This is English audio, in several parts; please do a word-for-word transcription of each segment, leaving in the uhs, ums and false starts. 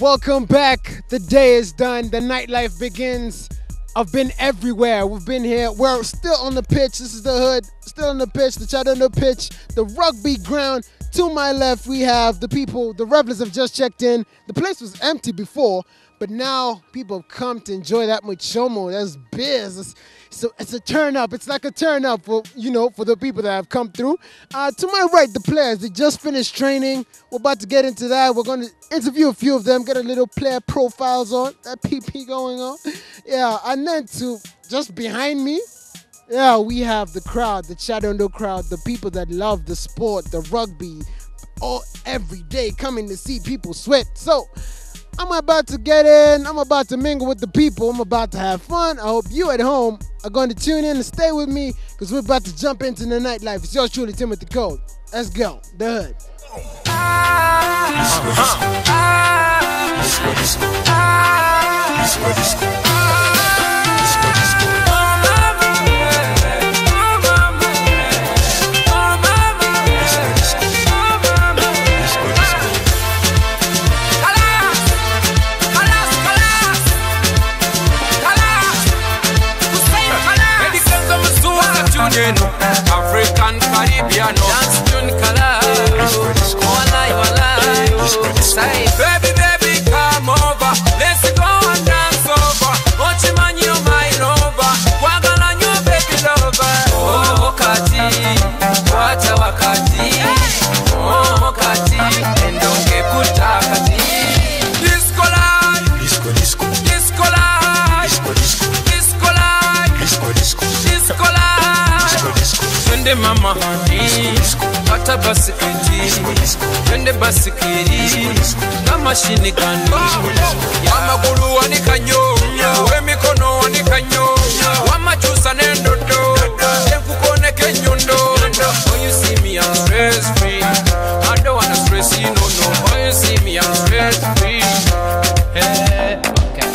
Welcome back. The day is done. The nightlife begins. I've been everywhere. We've been here. We're still on the pitch. This is the hood. Still on the pitch. The Kyadondo pitch. The rugby ground. To my left, we have the people. The revelers have just checked in. The place was empty before, but now people have come to enjoy that muchomo. That's biz. It's, so it's a turn up. It's like a turn up for, you know, for the people that have come through. Uh, to my right, the players. They just finished training. We're about to get into that. We're going to interview a few of them, get a little player profiles on. That P P going on. Yeah, and then to just behind me, yeah, we have the crowd, the Kyadondo crowd, the people that love the sport, the rugby, all every day coming to see people sweat. So I'm about to get in. I'm about to mingle with the people. I'm about to have fun. I hope you at home are going to tune in and stay with me because we're about to jump into the nightlife. It's yours truly, Timothy Cole. Let's go. The hood. African, Caribbean, dance tune colors. Walai, walai, say, baby, baby, come over. Let's go and dance over. Ochimanyo, my lover. Wagala, new baby lover. Oh, Kati, wacha wakati. Oh, Kati, and don't get put Kati. Disco life, disco, disco, disco life, disco, disco, disco life, disco, disco, disco life. Twende mama hani, pata basiketi. Twende basiketi, kama shinigani. Wamagulu wanikanyo, wemikono wanikanyo. Wamachusa nendodo, shemkukone kenyundo. When you see me I'm stress free, I don't wanna stress you no no. When you see me I'm stress free. Hey, okay.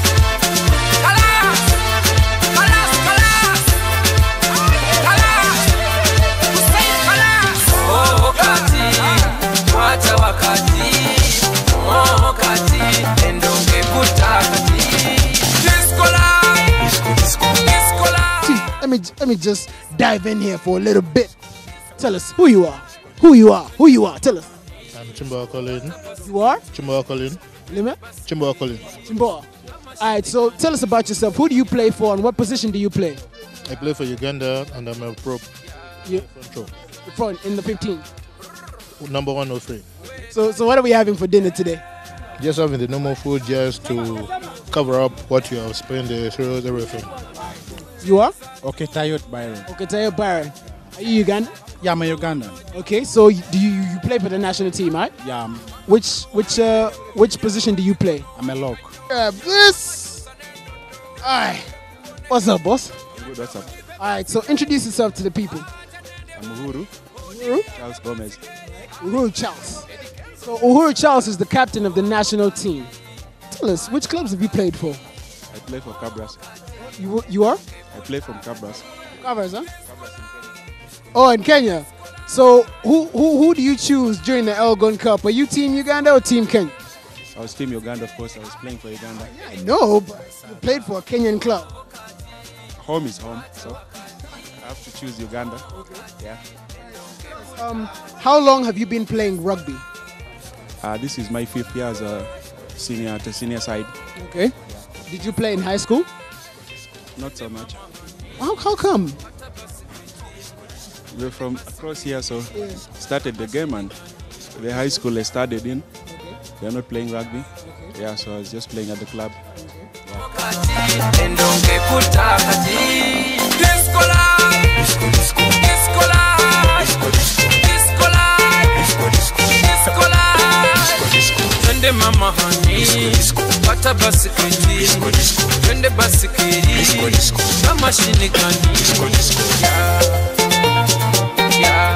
Let me, let me just dive in here for a little bit. Tell us who you are. Who you are. Who you are. Tell us. I'm Chimboa Colin. You are? Chimboa Colin. Lima? Chimboa Colin. Chimboa. Alright, so tell us about yourself. Who do you play for and what position do you play? I play for Uganda and I'm a prop. You, front row. Front in the fifteen. Number one oh three. So, so what are we having for dinner today? Just having the normal food just to cover up what you have spent, the cereals, everything. You are? Okay, Tayot Byron. Okay, Tayo Byron. Are you Ugandan? Yeah, I'm a Ugandan. Okay, so do you you play for the national team, right? Yeah, I'm, Which which uh which position do you play? I'm a lock. Uh, this. Alright. What's up, boss? Good, what's up? Alright, so introduce yourself to the people. I'm Uhuru. Uhuru? Charles Gomez. Uhuru Charles. So Uhuru Charles is the captain of the national team. Tell us, which clubs have you played for? I play for Cabras. You you are? I play from Cabras. Cabras, huh? Oh, in Kenya. So who who who do you choose during the Elgon Cup? Are you Team Uganda or Team Kenya? I was Team Uganda, of course. I was playing for Uganda. I know, but you played for a Kenyan club. Home is home, so I have to choose Uganda. Okay. Yeah. Um, how long have you been playing rugby? Uh, this is my fifth year as a senior at the senior side. Okay. Did you play in high school? Not so much. How, how come? We're from across here, so Yeah. started the game and the high school I started in. Okay. They're not playing rugby. Okay. Yeah, so I was just playing at the club. Twende mama hani, pata basiketi. Twende basiketi, kama shinigani. Yeah,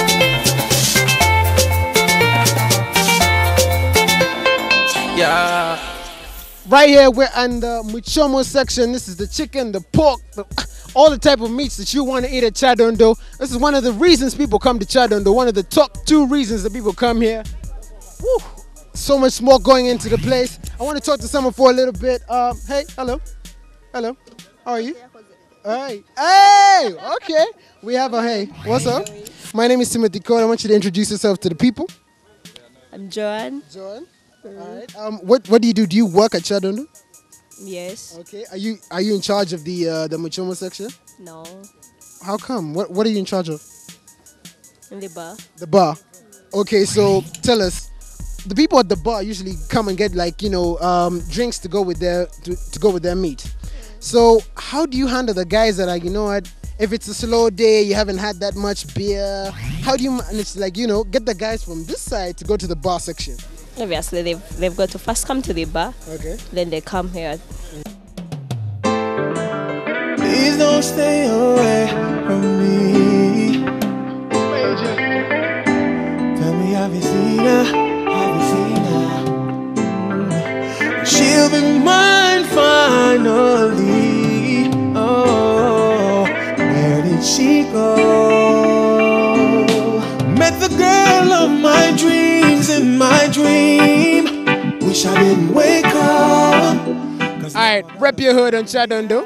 yeah, yeah. Right here, we're in the Muchomo section. This is the chicken, the pork, the, all the type of meats that you want to eat at Kyadondo. This is one of the reasons people come to Kyadondo. One of the top two reasons that people come here. Woo. so much more going into the place. I want to talk to someone for a little bit. Um, hey, hello. Hello. How are you? All right. Hey, okay. We have a hey. What's up? My name is Timothy Cole. I want you to introduce yourself to the people. I'm Joanne. Joanne. Mm. All right. Um, what what do you do? Do you work at Kyadondo? Yes. Okay. Are you are you in charge of the uh, the Muchomo section? No. How come? What what are you in charge of? In the bar. The bar. Okay. So tell us. The people at the bar usually come and get like you know um, drinks to go with their to, to go with their meat. So how do you handle the guys that are you know what? If it's a slow day, you haven't had that much beer. How do you manage to like you know get the guys from this side to go to the bar section? Obviously, they've they've got to first come to the bar. Okay. Then they come here. Please don't stay away from me. Tell me, have you seen her? Have you seen her? Mm. She'll be mine finally. Oh, where did she go? Met the girl of my dreams in my dream. Wish I didn't wake up. All right, rep your hood on Kyadondo.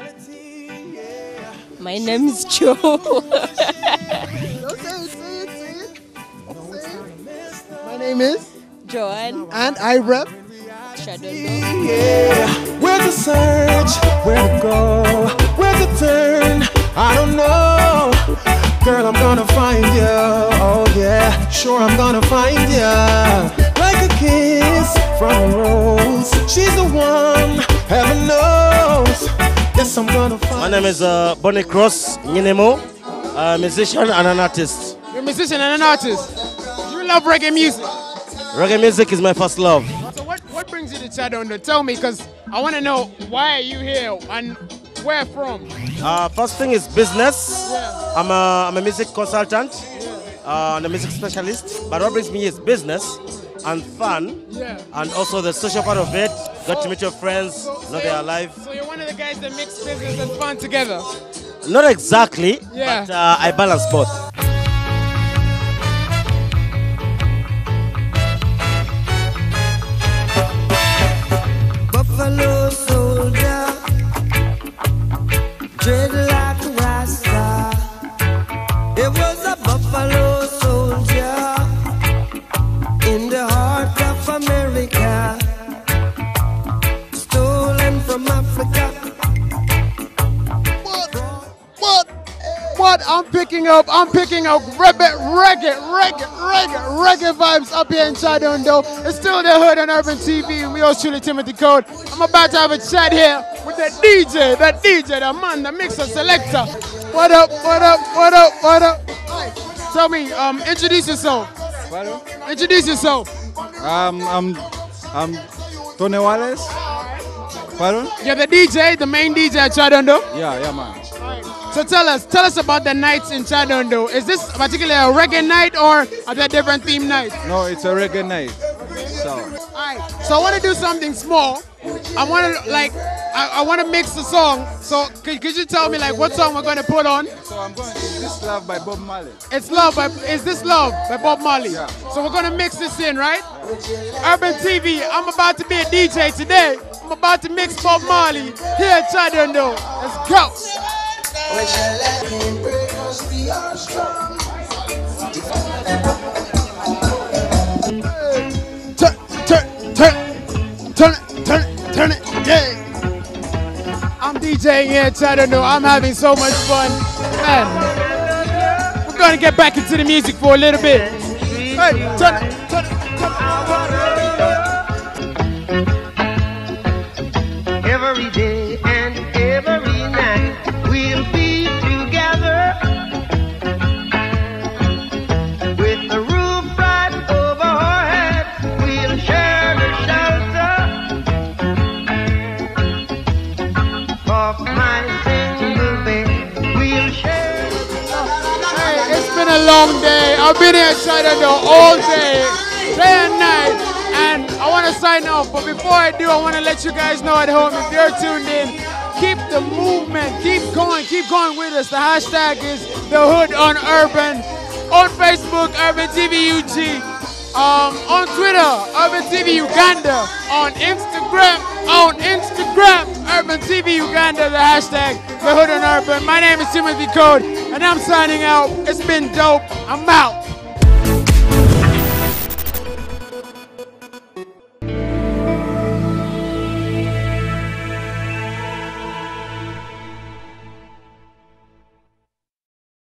My name is Joe. Don't say it, say it, say it. Say it. My name is Joanne. and I rep. Kyadondo. Yeah, where to search, where to go, where to turn, I don't know. Girl, I'm gonna find you, oh yeah, sure I'm gonna find you. Like a kiss from a rose, she's the one, heaven knows. Yes, I'm gonna find. My name is uh, Bonnie Cross Nyinemo, a musician and an artist. You're a musician and an artist. Do you love reggae music? Reggae music is my first love. So what, what brings you to Kyadondo? Tell me, because I want to know why are you here and where from? Uh, first thing is business. Yeah. I'm a, I'm a music consultant Yeah. uh, and a music specialist. But what brings me here is business and fun, Yeah. and also the social part of it. Got to meet your friends, know they are alive. So you're one of the guys that mix business and fun together? Not exactly, Yeah. but uh, I balance both. Buffalo soldier, dreadlock rasta. It was a buffalo soldier in the heart of America, stolen from Africa. What? What? What? I'm picking up, I'm picking up reggae, reggae, reggae, reggae, reggae vibes up here in Kyadondo. It's still the hood on Urban T V. We all truly Timothy Code. I'm about to have a chat here with the D J, the D J, the man, the mixer, selector. What up, what up, what up, what up? Hi. Tell me, um, introduce yourself. Pardon? Introduce yourself. Um, I'm, I'm Tony Wallace. Pardon? You're the D J, the main D J at Kyadondo. Yeah, yeah, man. So tell us, tell us about the nights in Kyadondo. Is this particularly a reggae night or are there different theme nights? No, it's a reggae night. So, Alright, so I want to do something small. I want to like, I, I want to mix the song. So could, could you tell me like what song we're going to put on? so I'm going to This Love by Bob Marley. It's Love by, is this Love by Bob Marley? Yeah. So we're going to mix this in, right? Urban T V, I'm about to be a D J today. I'm about to mix Bob Marley here at Kyadondo. Let's go. When shall let him break us, we are strong. Turn, turn, turn, turn it, turn it, turn it, yeah. I'm DJing here at Kyadondo. I'm having so much fun. Man, we're gonna get back into the music for a little bit. Hey, turn it, turn it, turn it. Every day and every night we'll be together with the roof right over our heads. We'll share the shelter of my single bed. We'll share. Hey, it's been a long day. I've been here at Kyadondo all day, day and night, and I want to sign off. But before I do, I want to let you guys know at home, if you're tuned in, keep the movement, keep going, keep going with us. The hashtag is the hood on Urban. On Facebook, Urban T V U G. Um, on Twitter, Urban T V Uganda. On Instagram, on Instagram, Urban T V Uganda, the hashtag, the Hood on Urban. My name is Timothy Code, and I'm signing out. It's been dope. I'm out.